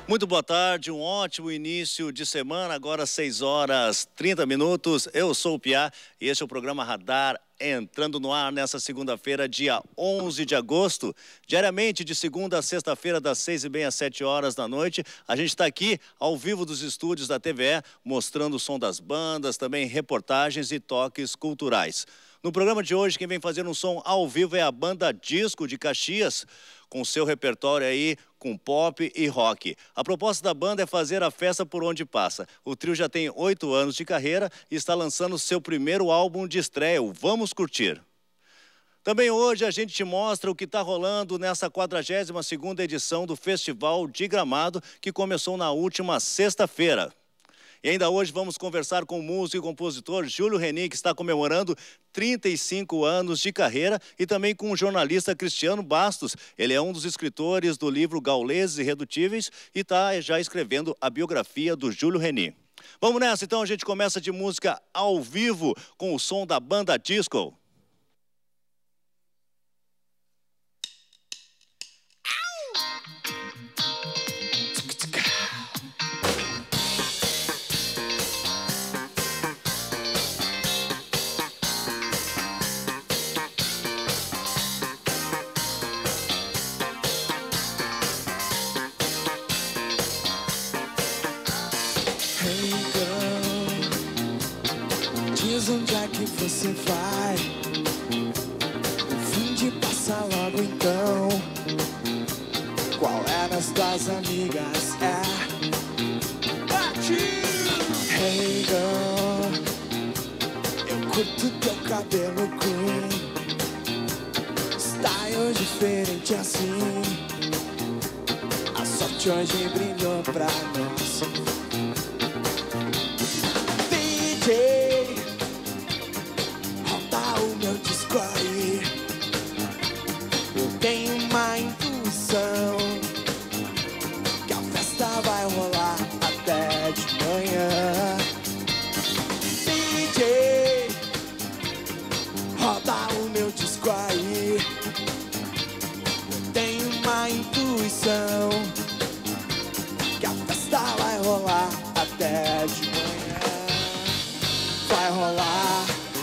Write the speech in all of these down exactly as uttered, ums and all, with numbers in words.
Muito boa tarde, um ótimo início de semana, agora seis horas e trinta minutos. Eu sou o Piá e este é o programa Radar, entrando no ar nessa segunda-feira, dia onze de agosto. Diariamente, de segunda a sexta-feira, das seis e meia às sete horas da noite. A gente está aqui, ao vivo dos estúdios da T V E, mostrando o som das bandas, também reportagens e toques culturais. No programa de hoje, quem vem fazer um som ao vivo é a banda Disco de Caxias, com seu repertório aí com pop e rock. A proposta da banda é fazer a festa por onde passa. O trio já tem oito anos de carreira e está lançando seu primeiro álbum de estreia, o Vamos Curtir. Também hoje a gente te mostra o que está rolando nessa quadragésima segunda edição do Festival de Gramado, que começou na última sexta-feira. E ainda hoje vamos conversar com o músico e compositor Júlio Reni, que está comemorando trinta e cinco anos de carreira, e também com o jornalista Cristiano Bastos. Ele é um dos escritores do livro Gauleses Irredutíveis e está já escrevendo a biografia do Júlio Reni. Vamos nessa, então, a gente começa de música ao vivo com o som da banda Disco. Onde é que você vai? O fim de passar logo então. Qual é das tuas amigas? É Hey girl, eu curto teu cabelo green, style diferente assim. A sorte hoje brilhou pra nós. D J, eu tenho uma intuição que a festa vai rolar até de manhã. D J, roda o meu disco aí. Eu tenho uma intuição que a festa vai rolar até de manhã. Vai rolar,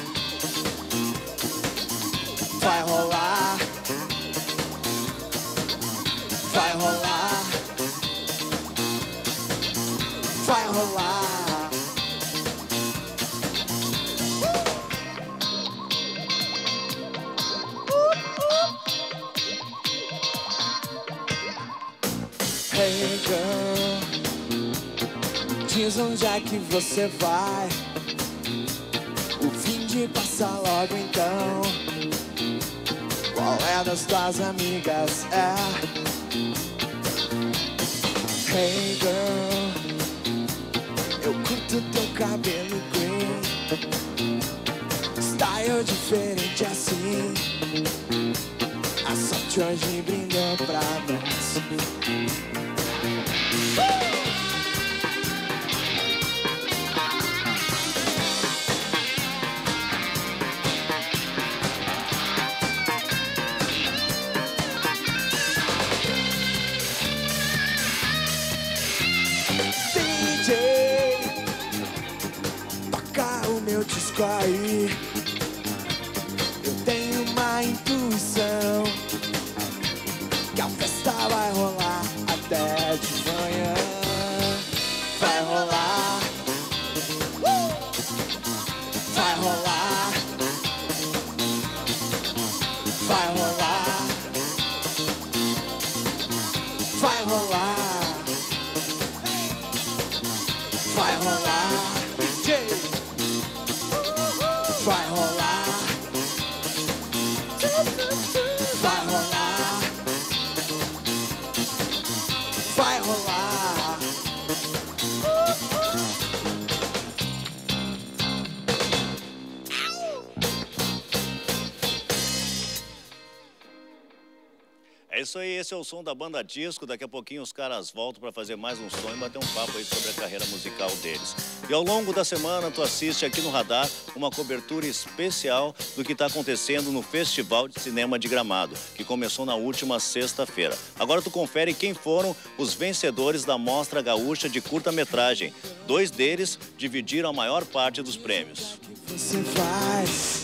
vai rolar, vai rolar, vai rolar. Hey girl, diz onde é que você vai? O fim de passar logo então. Qual é das tuas amigas? É Hey girl, eu curto teu cabelo green, style diferente assim. A sorte hoje brilhou pra nós. Aí, eu tenho uma intuição que a festa vai rolar até de manhã. Vai rolar, uh! Vai rolar, vai rolar, vai rolar, vai rolar, D J. Vai rolar, vai rolar, vai rolar. É isso aí, esse é o som da Banda Disco. Daqui a pouquinho os caras voltam para fazer mais um som e bater um papo aí sobre a carreira musical deles. E ao longo da semana tu assiste aqui no Radar uma cobertura especial do que está acontecendo no Festival de Cinema de Gramado, que começou na última sexta-feira. Agora tu confere quem foram os vencedores da Mostra Gaúcha de curta-metragem. Dois deles dividiram a maior parte dos prêmios. Você faz.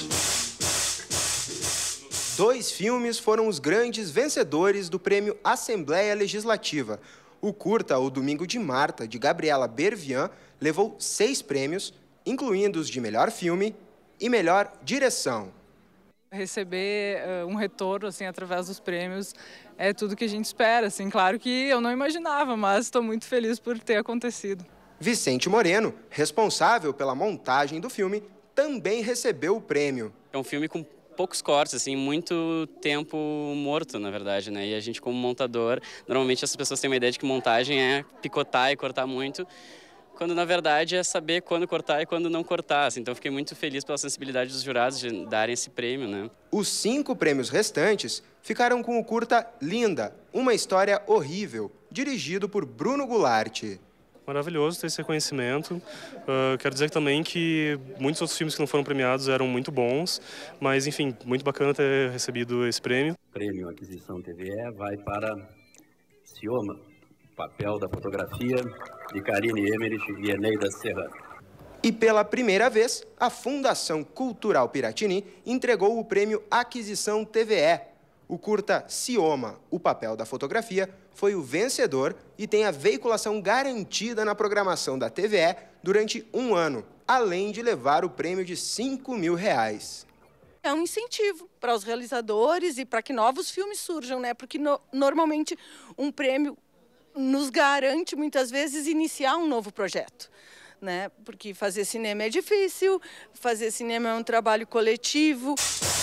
Dois filmes foram os grandes vencedores do Prêmio Assembleia Legislativa. O curta O Domingo de Marta, de Gabriela Bervian, levou seis prêmios, incluindo os de melhor filme e melhor direção. Receber uh, um retorno assim, através dos prêmios é tudo que a gente espera. Assim. Claro que eu não imaginava, mas estou muito feliz por ter acontecido. Vicente Moreno, responsável pela montagem do filme, também recebeu o prêmio. É um filme com poucos cortes, assim, muito tempo morto, na verdade, né? E a gente, como montador, normalmente as pessoas têm uma ideia de que montagem é picotar e cortar muito, quando na verdade é saber quando cortar e quando não cortar. Assim. Então fiquei muito feliz pela sensibilidade dos jurados de darem esse prêmio, né? Os cinco prêmios restantes ficaram com o curta Linda, uma história horrível, dirigido por Bruno Goulart. Maravilhoso ter esse reconhecimento. Uh, quero dizer também que muitos outros filmes que não foram premiados eram muito bons, mas, enfim, muito bacana ter recebido esse prêmio. O prêmio Aquisição T V E vai para Cioma, papel da fotografia, de Karine Emmerich e Eneida Serrano. E pela primeira vez, a Fundação Cultural Piratini entregou o prêmio Aquisição T V E. O curta Cioma, o papel da fotografia, foi o vencedor e tem a veiculação garantida na programação da T V E durante um ano, além de levar o prêmio de cinco mil reais. É um incentivo para os realizadores e para que novos filmes surjam, né? Porque no, normalmente um prêmio nos garante muitas vezes iniciar um novo projeto. Né? Porque fazer cinema é difícil, fazer cinema é um trabalho coletivo.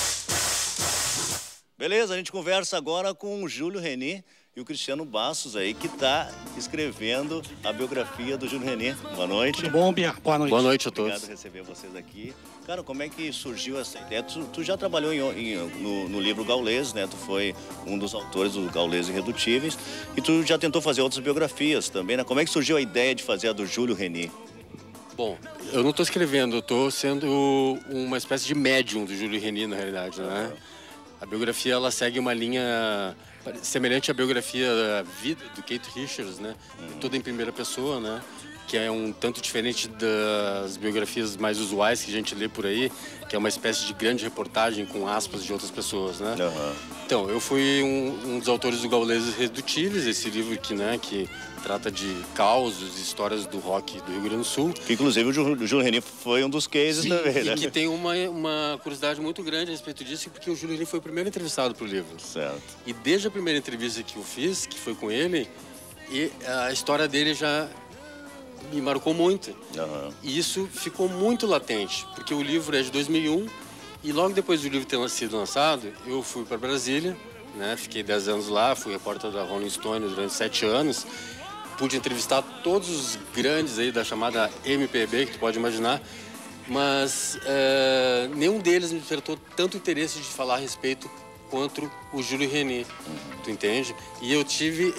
Beleza, a gente conversa agora com o Júlio Reni e o Cristiano Bastos aí, que está escrevendo a biografia do Júlio Reni. Boa noite. Tudo bom, Bia? Boa noite. Boa noite a todos. Obrigado por receber vocês aqui. Cara, como é que surgiu essa ideia? Tu, tu já trabalhou em, em, no, no livro Gaulês, né? Tu foi um dos autores do Gaulês Irredutíveis e tu já tentou fazer outras biografias também, né? Como é que surgiu a ideia de fazer a do Júlio Reni? Bom, eu não estou escrevendo, eu estou sendo uma espécie de médium do Júlio Reni, na realidade, né? A biografia, ela segue uma linha semelhante à biografia da vida do Keith Richards, né? Uhum. Toda em primeira pessoa, né? Que é um tanto diferente das biografias mais usuais que a gente lê por aí, que é uma espécie de grande reportagem com aspas de outras pessoas, né? Uhum. Então, eu fui um, um dos autores do Gaulês Irredutíveis, esse livro que, né, que trata de causos e histórias do rock do Rio Grande do Sul. Que, inclusive, o Júlio Reni foi um dos cases Sim, também, né? E que tem uma, uma curiosidade muito grande a respeito disso, porque o Júlio Reni foi o primeiro entrevistado para o livro. Certo. E desde a primeira entrevista que eu fiz, que foi com ele, e a história dele já me marcou muito. Uhum. E isso ficou muito latente, porque o livro é de dois mil e um e logo depois do livro ter sido lançado, eu fui para Brasília, né? Fiquei dez anos lá, fui repórter da Rolling Stone durante sete anos, pude entrevistar todos os grandes aí da chamada M P B, que tu pode imaginar, mas é, nenhum deles me despertou tanto interesse de falar a respeito quanto o Júlio Reni, uhum. Tu entende? E eu tive...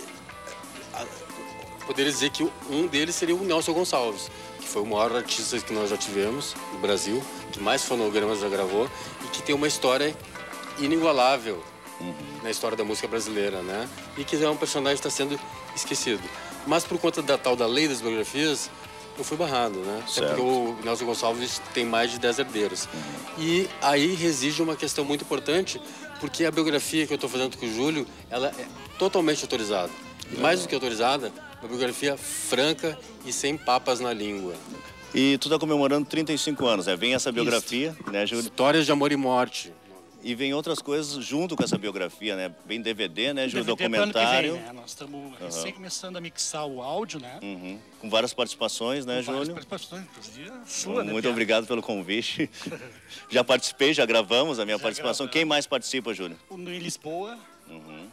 Poderia dizer que um deles seria o Nelson Gonçalves, que foi o maior artista que nós já tivemos no Brasil, que mais fonogramas já gravou e que tem uma história inigualável uhum. na história da música brasileira, né? E que é um personagem que está sendo esquecido. Mas por conta da tal da lei das biografias, eu fui barrado, né? Até porque o Nelson Gonçalves tem mais de dez herdeiros. Uhum. E aí reside uma questão muito importante, porque a biografia que eu estou fazendo com o Júlio, ela é totalmente autorizada. E mais do que autorizada, uma biografia franca e sem papas na língua. E tu está comemorando trinta e cinco anos, né? Vem essa biografia, Isso. né, Júlio? Histórias de amor e morte. E vem outras coisas junto com essa biografia, né? Vem D V D, né, Júlio? D V D documentário. Vem, né? Nós estamos uhum. recém começando a mixar o áudio, né? Uhum. Com várias participações, né, com Júlio? Várias participações, inclusive a sua, né, Muito Pia? obrigado pelo convite. Já participei, já gravamos a minha já participação. Gravamos. Quem mais participa, Júlio? O em Lisboa. Uhum.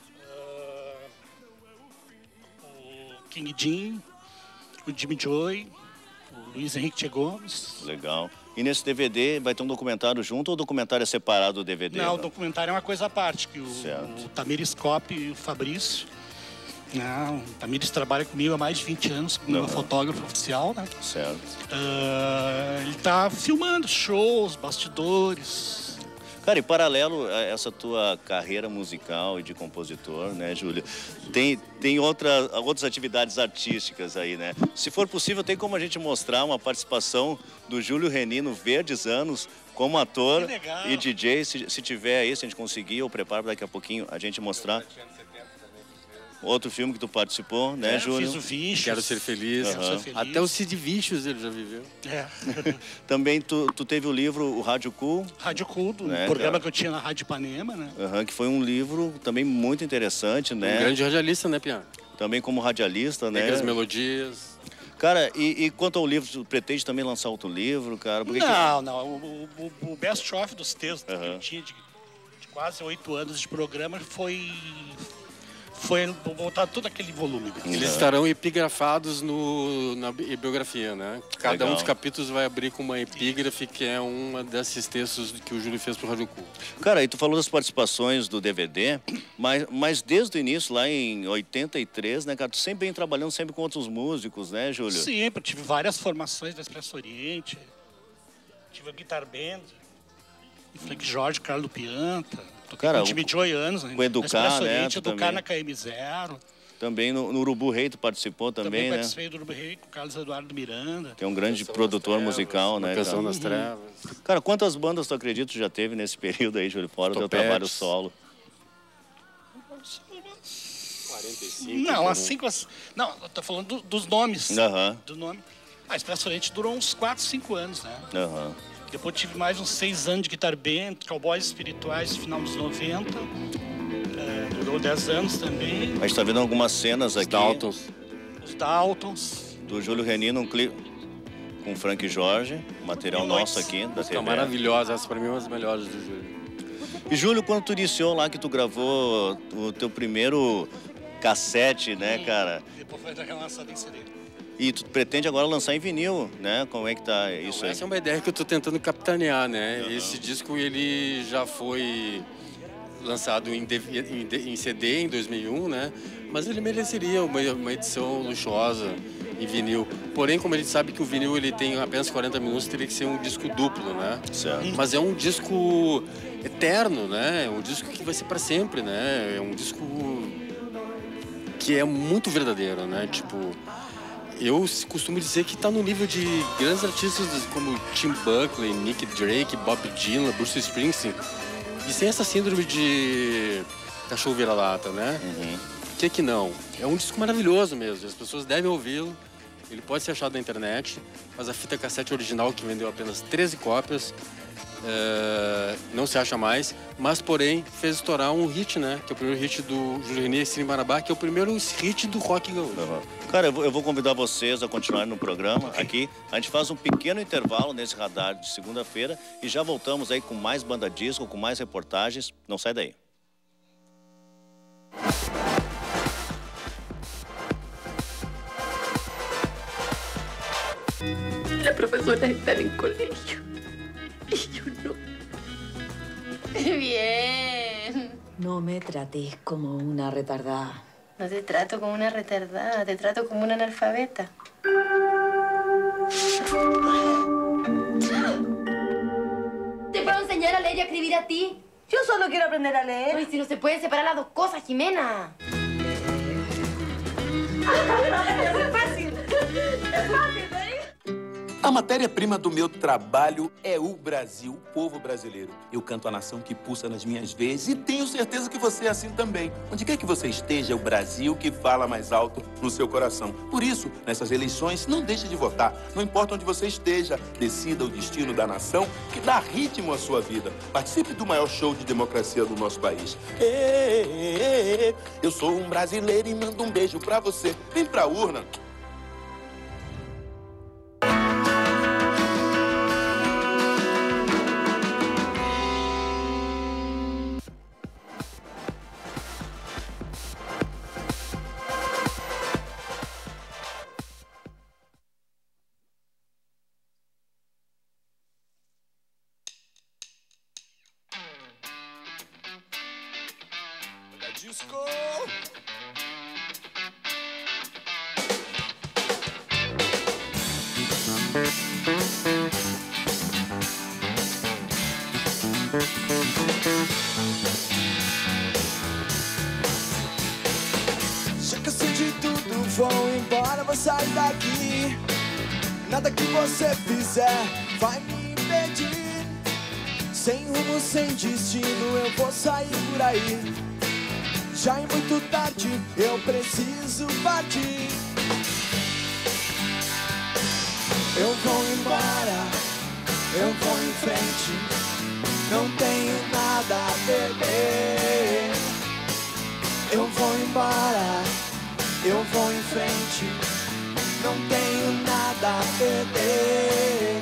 King Jim, o Jimmy Joy, o Luiz Henrique Tchê Gomes. Legal. E nesse D V D vai ter um documentário junto ou o documentário é separado do D V D? Não, o documentário é uma coisa à parte, que o, o Tamires Cop e o Fabrício. Não, o Tamires trabalha comigo há mais de vinte anos, como meu fotógrafo oficial, né? Certo. Uh, ele tá filmando shows, bastidores. Cara, e paralelo a essa tua carreira musical e de compositor, né, Júlio, tem, tem outra, outras atividades artísticas aí, né? Se for possível, tem como a gente mostrar uma participação do Júlio Reni no Verdes Anos como ator e D J, se, se tiver aí, se a gente conseguir, eu preparo daqui a pouquinho a gente mostrar. Outro filme que tu participou, né, é, Júlio? Fiz o Vichos. Quero ser feliz. Uhum. Quero ser feliz. Até o Cid Vichos ele já viveu. É. Também tu, tu teve o livro O Rádio Cool. Rádio Cool, do né, programa cara? que eu tinha na Rádio Ipanema, né? Uhum, que foi um livro também muito interessante, né? Um grande radialista, né, Pian? Também como radialista, né? Pega as melodias. Cara, e, e quanto ao livro, tu pretende também lançar outro livro, cara? Porque não, que... não. O, o, o best-of dos textos uhum. que eu tinha de, de quase oito anos de programa foi... Foi botar todo aquele volume. Eles estarão epigrafados no, na biografia, né? Cada Legal. um dos capítulos vai abrir com uma epígrafe, que é uma desses textos que o Júlio fez pro Rádio Cool. Cara, e tu falou das participações do D V D, mas, mas desde o início, lá em oitenta e três, né, cara, tu sempre vem trabalhando sempre com outros músicos, né, Júlio? Sempre, tive várias formações da Expresso Oriente, tive a Guitar Band, Frank Jorge, Carlos Pianta. Cara, com o time de oito anos, né? Com Educar, né? Educar na K M zero. Também no, no Urubu Rei tu participou também, também né? participei do Urubu Rei com o Carlos Eduardo Miranda. Que é um grande Canção produtor trevas, musical, né? Canção cara? das Trevas. Cara, quantas bandas tu acredita que já teve nesse período aí, Júlio, fora do teu trabalho solo? quarenta e cinco. Não, assim, não, eu tô falando do, dos nomes. Uhum. Do nome. A Expresso Oriente durou uns quatro, cinco anos, né? Aham. Uhum. Depois tive mais uns seis anos de Guitar Band, Cowboys Espirituais, final dos noventa. É, durou dez anos também. A gente tá vendo algumas cenas Os aqui. Daltons. Os Daltons. Do Júlio Reni num clipe com o Frank Jorge. Material nosso aqui, da T V. Maravilhosa, essa pra mim é uma das melhores do Júlio. E Júlio, quando tu iniciou lá, que tu gravou o teu primeiro cassete, né, cara? Depois foi relançado em C D. E tu pretende agora lançar em vinil, né? Como é que tá isso Não, aí? essa é uma ideia que eu tô tentando capitanear, né? Uhum. Esse disco, ele já foi lançado em, em, em C D em dois mil e um, né? Mas ele mereceria uma, uma edição luxuosa em vinil. Porém, como a gente sabe que o vinil ele tem apenas quarenta minutos, teria que ser um disco duplo, né? Certo. Mas é um disco eterno, né? É um disco que vai ser para sempre, né? É um disco que é muito verdadeiro, né? Tipo... Eu costumo dizer que está no nível de grandes artistas como Tim Buckley, Nick Drake, Bob Dylan, Bruce Springsteen. E sem essa síndrome de cachorro vira-lata, né? Uhum. Por que que não? É um disco maravilhoso mesmo, as pessoas devem ouvi-lo. Ele pode ser achado na internet, mas a fita cassete original, que vendeu apenas treze cópias, é, não se acha mais, mas porém fez estourar um hit, né? Que é o primeiro hit do Júlio Reni e Cine Marabá, que é o primeiro hit do rock gaúcho. Uhum. Cara, eu vou, eu vou convidar vocês a continuarem no programa aqui. A gente faz um pequeno intervalo nesse radar de segunda-feira e já voltamos aí com mais banda disco, com mais reportagens. Não sai daí. La profesora está en el colegio. Y yo no. Bien. No me trates como una retardada. No te trato como una retardada, te trato como una analfabeta. Te puedo enseñar a leer y a escribir a ti. Yo solo quiero aprender a leer. Ay, si no se pueden separar las dos cosas, Jimena. É fácil. É fácil, né? A matéria-prima do meu trabalho é o Brasil, o povo brasileiro. Eu canto a nação que pulsa nas minhas veias e tenho certeza que você é assim também. Onde quer que você esteja, é o Brasil que fala mais alto no seu coração. Por isso, nessas eleições, não deixe de votar. Não importa onde você esteja, decida o destino da nação que dá ritmo à sua vida. Participe do maior show de democracia do nosso país. Ê, ê, ê, eu sou um brasileiro e mando um beijo pra você. Vem pra urna. buscou. Já cansei de tudo, vou embora, vou sair daqui. Nada que você fizer vai me impedir. Sem rumo, sem destino, eu vou sair por aí. Já é muito tarde, eu preciso partir. Eu vou embora, eu vou em frente. Não tenho nada a perder. Eu vou embora, eu vou em frente. Não tenho nada a perder.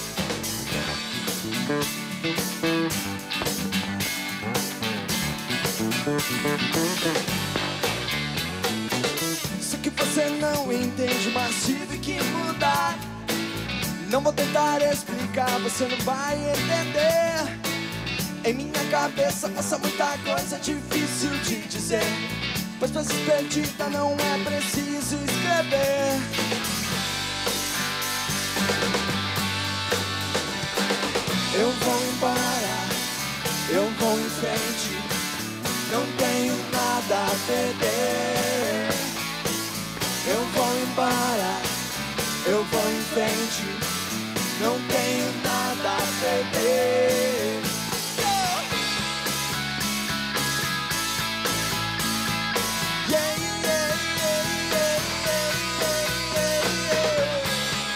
Sei que você não entende, mas tive que mudar. Não vou tentar explicar, você não vai entender. Em minha cabeça passa muita coisa difícil de dizer, pois pra se perdida não é preciso escrever. Eu vou embora, eu vou em frente. Não tenho nada a perder. Eu vou embora, eu vou em frente. Não tenho nada a perder. Yeah, yeah, yeah, yeah, yeah, yeah, yeah.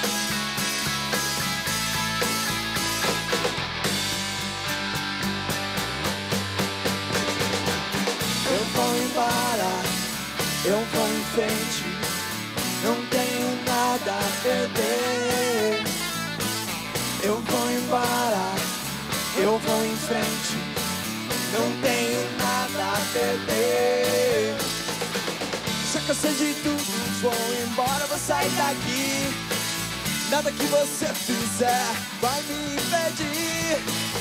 Eu vou embora, eu vou em frente. Não tenho nada a perder. Eu vou embora, eu vou em frente. Não tenho nada a perder. Já cansei de tudo, vou embora, vou sair daqui. Nada que você fizer vai me impedir.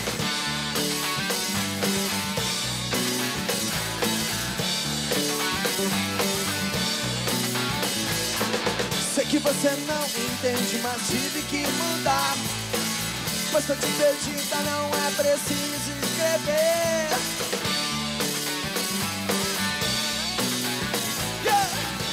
Sei que você não entende, mas tive que mudar. Pois pra te perdida não é preciso escrever. Yeah!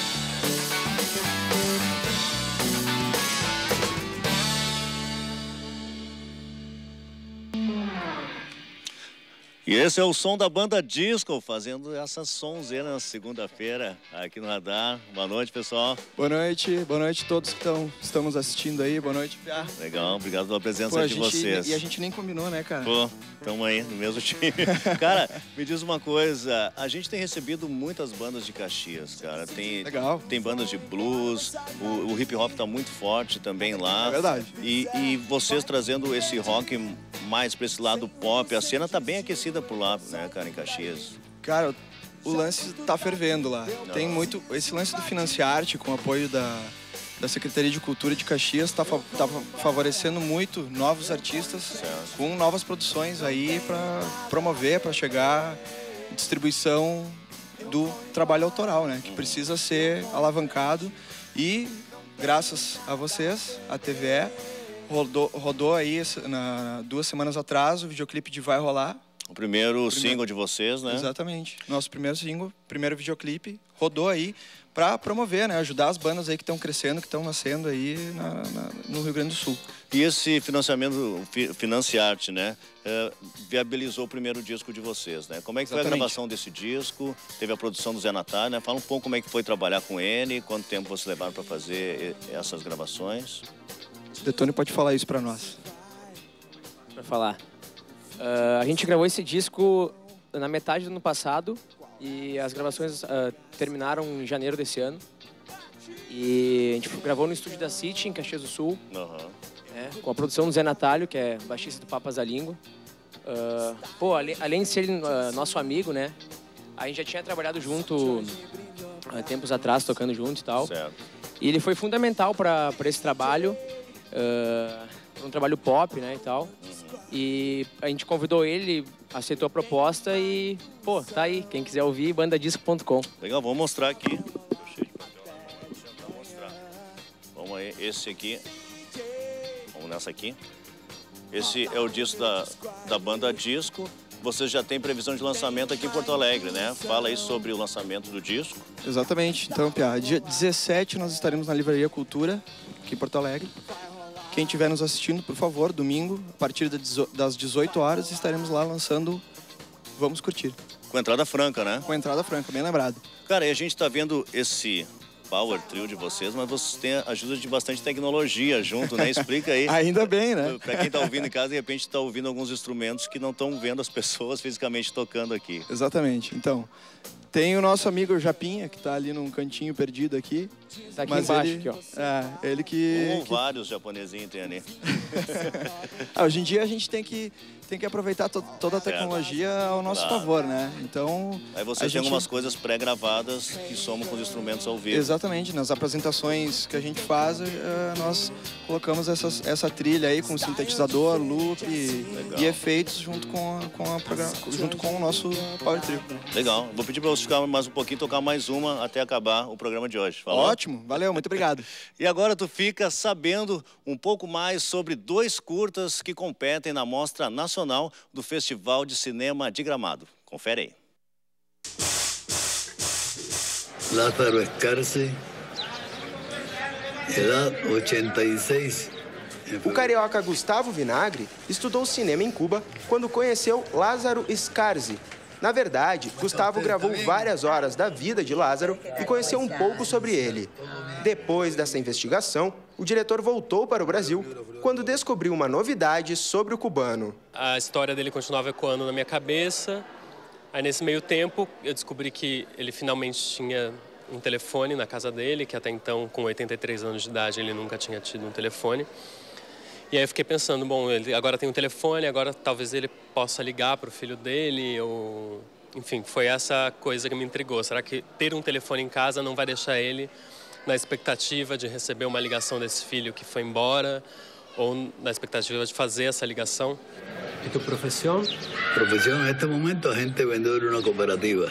E esse é o som da banda Disco, fazendo essa sonzeira na segunda-feira aqui no Radar. Boa noite, pessoal. Boa noite, boa noite a todos que estão estamos assistindo aí. Boa noite, Piá. Legal, obrigado pela presença Pô, de gente, vocês. E a gente nem combinou, né, cara? Pô, estamos aí no mesmo time. Cara, me diz uma coisa, a gente tem recebido muitas bandas de Caxias, cara. Tem, Legal. Tem bandas de blues, o, o hip hop tá muito forte também lá. É verdade. E, e vocês trazendo esse rock mais pra esse lado pop, a cena tá bem aquecida por lá, né, cara, em Caxias. Cara, o lance tá fervendo lá. Tem muito... Esse lance do Financiarte, com o apoio da, da Secretaria de Cultura de Caxias, tá, fa, tá favorecendo muito novos artistas, certo, com novas produções aí para promover, para chegar distribuição do trabalho autoral, né? Que precisa ser alavancado. E, graças a vocês, a T V E rodou, rodou aí na, duas semanas atrás o videoclipe de Vai Rolar. O primeiro, primeiro single de vocês, né? Exatamente. Nosso primeiro single, primeiro videoclipe, rodou aí para promover, né? Ajudar as bandas aí que estão crescendo, que estão nascendo aí na, na, no Rio Grande do Sul. E esse financiamento, Financiarte, né? É, viabilizou o primeiro disco de vocês, né? Como é que Exatamente. Foi a gravação desse disco? Teve a produção do Zé Natália, né? Fala um pouco como é que foi trabalhar com ele, quanto tempo vocês levaram para fazer essas gravações. Detone pode falar isso para nós. Para falar. Uh, a gente gravou esse disco na metade do ano passado e as gravações uh, terminaram em janeiro desse ano. E a gente gravou no estúdio da City, em Caxias do Sul, uhum. né, com a produção do Zé Natália, que é baixista do Papas da Língua. Uh, pô, além, além de ser uh, nosso amigo, né, a gente já tinha trabalhado junto uh, tempos atrás, tocando junto e tal. Certo. E ele foi fundamental para esse trabalho, uh, um trabalho pop, né, e tal. Uhum. E a gente convidou ele, aceitou a proposta e, pô, tá aí. Quem quiser ouvir, banda disco ponto com. Legal, vamos mostrar aqui. Vamos mostrar. Vamos aí, esse aqui. Vamos nessa aqui. Esse é o disco da, da banda Disco. Vocês já têm previsão de lançamento aqui em Porto Alegre, né? Fala aí sobre o lançamento do disco. Exatamente. Então, Pia, dia dezessete nós estaremos na Livraria Cultura, aqui em Porto Alegre. Quem estiver nos assistindo, por favor, domingo, a partir das dezoito horas, estaremos lá lançando Vamos Curtir. Com entrada franca, né? Com entrada franca, bem lembrado. Cara, e a gente tá vendo esse power trio de vocês, mas vocês têm a ajuda de bastante tecnologia junto, né? Explica aí. Ainda bem, né? Pra quem tá ouvindo em casa, de repente tá ouvindo alguns instrumentos que não estão vendo as pessoas fisicamente tocando aqui. Exatamente. Então, tem o nosso amigo Japinha, que tá ali num cantinho perdido aqui. Tá aqui mas embaixo, ele, aqui, ó. É, ele que... Ou que... vários japonesinhos tem ali. ah, hoje em dia a gente tem que, tem que aproveitar to toda a tecnologia ao nosso Claro. favor, né? Então... Aí você a tem gente... algumas coisas pré-gravadas que somam com os instrumentos ao vivo. Exatamente, nas apresentações que a gente faz, eh, nós colocamos essas, essa trilha aí com sintetizador, loop e, e efeitos junto com, a, com, a programa, junto com o nosso Power Trio. Legal. Vou pedir para você ficar mais um pouquinho, tocar mais uma até acabar o programa de hoje. Falou? Ótimo, valeu, muito obrigado. E agora tu fica sabendo um pouco mais sobre dois curtas que competem na Mostra Nacional do Festival de Cinema de Gramado. Confere aí. Lázaro Escarce, edad ochenta e seis. O carioca Gustavo Vinagre estudou cinema em Cuba quando conheceu Lázaro Escarce. Na verdade, Gustavo gravou várias horas da vida de Lázaro e conheceu um pouco sobre ele. Depois dessa investigação, o diretor voltou para o Brasil quando descobriu uma novidade sobre o cubano. A história dele continuava ecoando na minha cabeça. Aí, nesse meio tempo, eu descobri que ele finalmente tinha um telefone na casa dele, que até então, com oitenta e três anos de idade, ele nunca tinha tido um telefone. E aí eu fiquei pensando, bom, ele agora tem um telefone, agora talvez ele possa ligar para o filho dele, ou... Enfim, foi essa coisa que me intrigou. Será que ter um telefone em casa não vai deixar ele na expectativa de receber uma ligação desse filho que foi embora, ou na expectativa de fazer essa ligação? ¿Y tu profesión? Profesión, en este momento, agente vendedor en una cooperativa.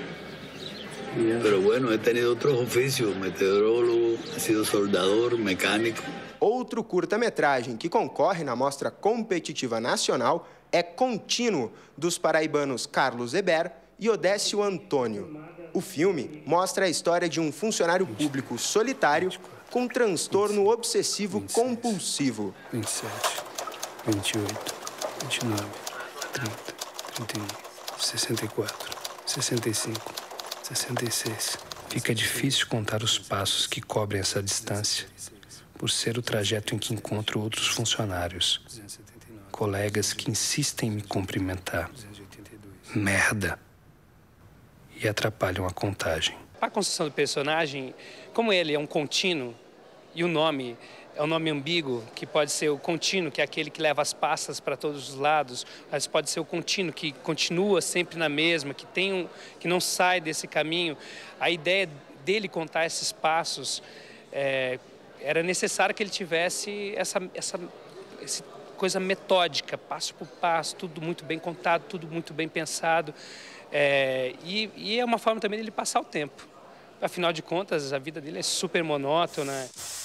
Pero bueno, he tenido otros oficios, meteorólogo, he sido soldador, mecánico. Outro curta-metragem que concorre na Mostra Competitiva Nacional é Contínuo, dos paraibanos Carlos Eber e Odécio Antônio. O filme mostra a história de um funcionário público solitário com transtorno obsessivo compulsivo. vinte e sete, vinte e oito, vinte e nove, trinta, trinta e um, sessenta e quatro, sessenta e cinco, sessenta e seis. Fica difícil contar os passos que cobrem essa distância, por ser o trajeto em que encontro outros funcionários, colegas que insistem em me cumprimentar. Merda! E atrapalham a contagem. A construção do personagem, como ele é um contínuo, e o nome é um nome ambíguo, que pode ser o contínuo, que é aquele que leva as passas para todos os lados, mas pode ser o contínuo, que continua sempre na mesma, que, tem um, que não sai desse caminho. A ideia dele contar esses passos, é, era necessário que ele tivesse essa, essa, essa coisa metódica, passo por passo, tudo muito bem contado, tudo muito bem pensado. É, e, e é uma forma também dele passar o tempo. Afinal de contas, a vida dele é super monótona.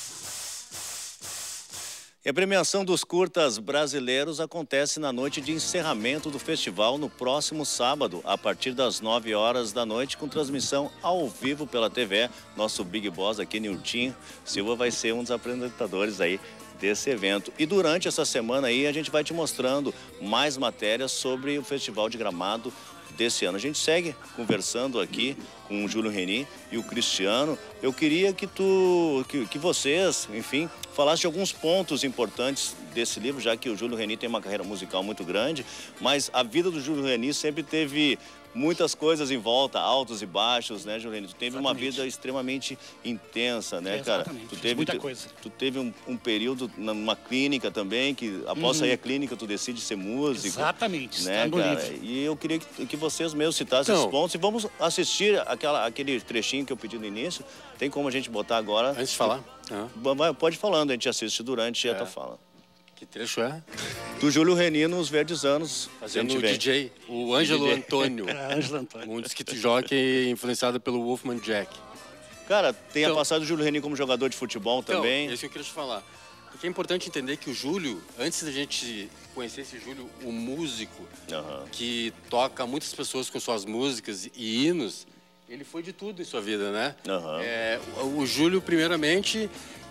E a premiação dos curtas brasileiros acontece na noite de encerramento do festival no próximo sábado, a partir das nove horas da noite, com transmissão ao vivo pela T V. Nosso Big Boss aqui, Nilton Silva, vai ser um dos apresentadores aí desse evento. E durante essa semana aí a gente vai te mostrando mais matérias sobre o Festival de Gramado desse ano. A gente segue conversando aqui com o Júlio Reni e o Cristiano. Eu queria que tu, que, que vocês, enfim, falassem de alguns pontos importantes desse livro, já que o Júlio Reni tem uma carreira musical muito grande, mas a vida do Júlio Reni sempre teve muitas coisas em volta, altos e baixos, né, Juliane? Tu teve Exatamente. uma vida extremamente intensa, né, cara? Exatamente. Tu teve muita coisa. Tu teve um, um período numa clínica também, que após sair uhum. a clínica tu decide ser músico. Exatamente. Né, cara? E eu queria que, que vocês mesmos citassem Não. esses pontos e vamos assistir aquela, aquele trechinho que eu pedi no início. Tem como a gente botar agora? Antes de falar? Ah. Pode ir falando, a gente assiste durante é. a tua fala. Que trecho é? Do Júlio Reni nos Verdes Anos. Fazendo o D J, o Ângelo D J. Antônio. É, Ângelo Antônio. Um disc jockey influenciado pelo Wolfman Jack. Cara, tem Então- a passagem do Júlio Reni como jogador de futebol Então, também. isso que eu queria te falar. Porque é importante entender que o Júlio, antes da gente conhecer esse Júlio, o músico, que toca muitas pessoas com suas músicas e hinos, ele foi de tudo em sua vida, né? É, o, o Júlio, primeiramente,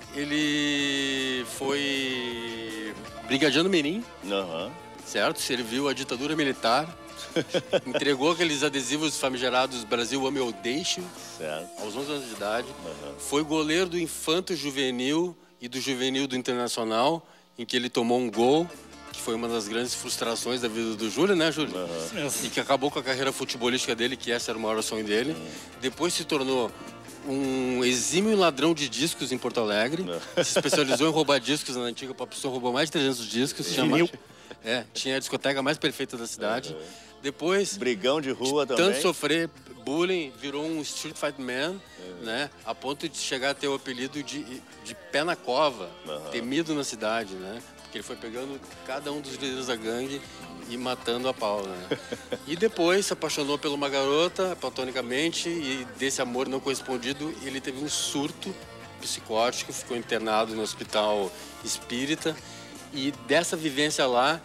ele foi brigadiano mirim, certo? Serviu a ditadura militar, entregou aqueles adesivos famigerados Brasil Ame ou Deixe, aos onze anos de idade, foi goleiro do Infanto Juvenil e do Juvenil do Internacional, em que ele tomou um gol, que foi uma das grandes frustrações da vida do Júlio, né, Júlio? E que acabou com a carreira futebolística dele, que esse era o maior sonho dele. Depois se tornou um exímio ladrão de discos em Porto Alegre. Se especializou em roubar discos na antiga Pop Store, roubou mais de trezentos discos. Tinha, é, tinha a discoteca mais perfeita da cidade. Depois... Brigão de rua também. Tanto sofrer bullying, virou um street fight man, né? A ponto de chegar a ter o apelido de, de pé na cova, temido na cidade, né? Porque ele foi pegando cada um dos líderes da gangue e matando a pau, né? E depois se apaixonou por uma garota, platonicamente, e desse amor não correspondido, ele teve um surto psicótico, ficou internado no hospital espírita. E dessa vivência lá,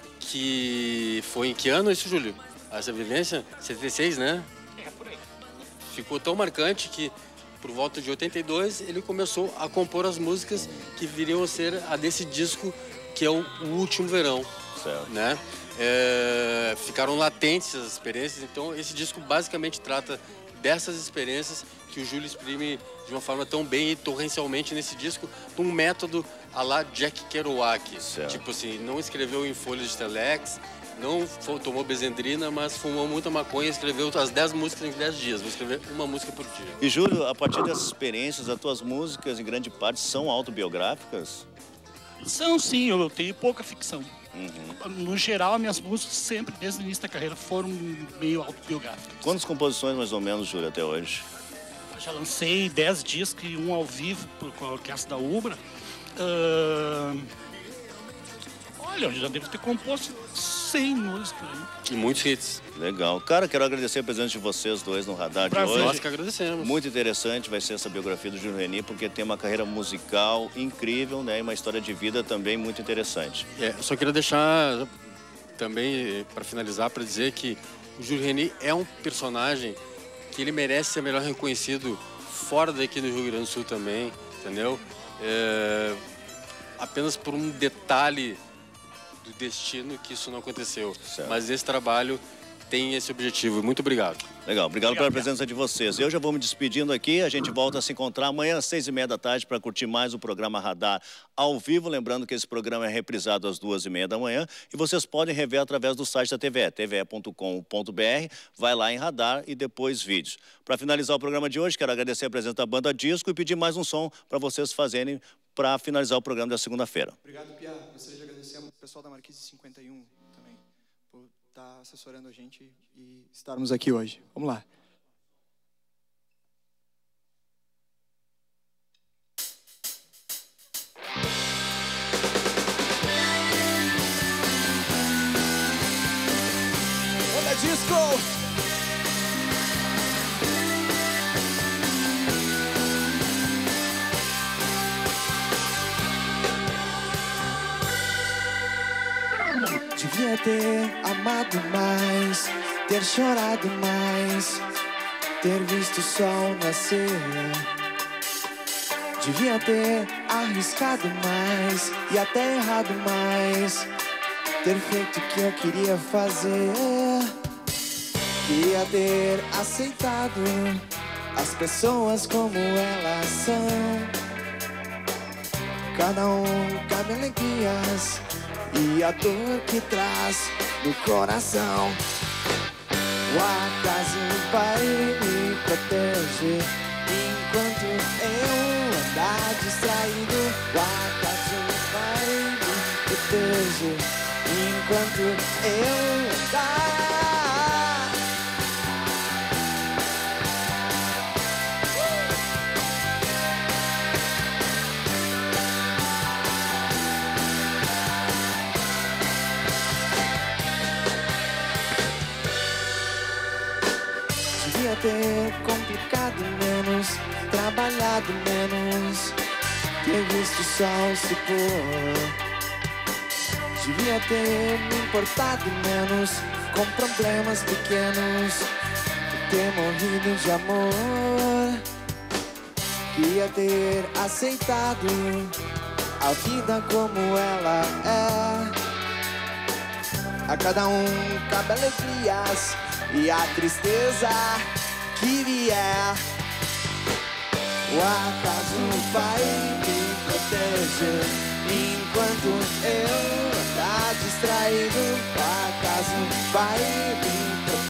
que foi em que ano isso, Júlio? Essa vivência? setenta e seis, né? É, por aí. Ficou tão marcante que, por volta de oitenta e dois, ele começou a compor as músicas que viriam a ser a desse disco, que é o, o Último Verão. Certo. Né? É, ficaram latentes as experiências, então esse disco basicamente trata dessas experiências que o Júlio exprime de uma forma tão bem e torrencialmente nesse disco, num método à la Jack Kerouac. Tipo assim, não escreveu em folhas de telex, não tomou bezendrina, mas fumou muita maconha e escreveu as dez músicas em dez dias. Vou escrever uma música por dia. E Júlio, a partir dessas experiências, as tuas músicas, em grande parte, são autobiográficas? São sim, eu tenho pouca ficção. Uhum. No geral, as minhas músicas sempre, desde o início da carreira, foram meio autobiográficas. Quantas composições, mais ou menos, Júlio, até hoje? Eu já lancei dez discos e um ao vivo com a orquestra da Ubra. Uh... Olha, eu já devo ter composto cem músicas. Né? E muitos hits. Legal. Cara, quero agradecer a presença de vocês dois no Radar Prazer. de hoje. Nós que agradecemos. Muito interessante vai ser essa biografia do Júlio Reni, porque tem uma carreira musical incrível, né? E uma história de vida também muito interessante. É, eu só queria deixar também, para finalizar, para dizer que o Júlio Reni é um personagem que ele merece ser melhor reconhecido fora daqui do Rio Grande do Sul também, entendeu? É, apenas por um detalhe do destino que isso não aconteceu. Certo. Mas esse trabalho tem esse objetivo. Muito obrigado. Legal, obrigado, obrigado pela presença de vocês. Eu já vou me despedindo aqui, a gente volta a se encontrar amanhã às seis e meia da tarde para curtir mais o programa Radar ao vivo. Lembrando que esse programa é reprisado às duas e meia da manhã e vocês podem rever através do site da T V E, t v e ponto com ponto b r, vai lá em Radar e depois vídeos. Para finalizar o programa de hoje, quero agradecer a presença da Banda Disco e pedir mais um som para vocês fazerem para finalizar o programa da segunda-feira. Obrigado, Pia. Gostaria de agradecer ao pessoal da Marquise cinquenta e um também por estar assessorando a gente e estarmos aqui hoje. Vamos lá. Banda Disco! Devia ter amado mais, ter chorado mais, ter visto o sol nascer. Devia ter arriscado mais e até errado mais, ter feito o que eu queria fazer. Queria ter aceitado as pessoas como elas são, cada um cabe alegrias e a dor que traz no coração. O acaso vai me proteger enquanto eu andar distraído. O acaso vai me proteger enquanto eu andar. ter complicado menos, trabalhado menos, ter visto o sol se pôr. Devia ter me importado menos com problemas pequenos, ter morrido de amor. Queria ter aceitado a vida como ela é. A cada um cabe alegrias e a tristeza que vier. O acaso vai me proteger enquanto eu andar distraído. O acaso vai me proteger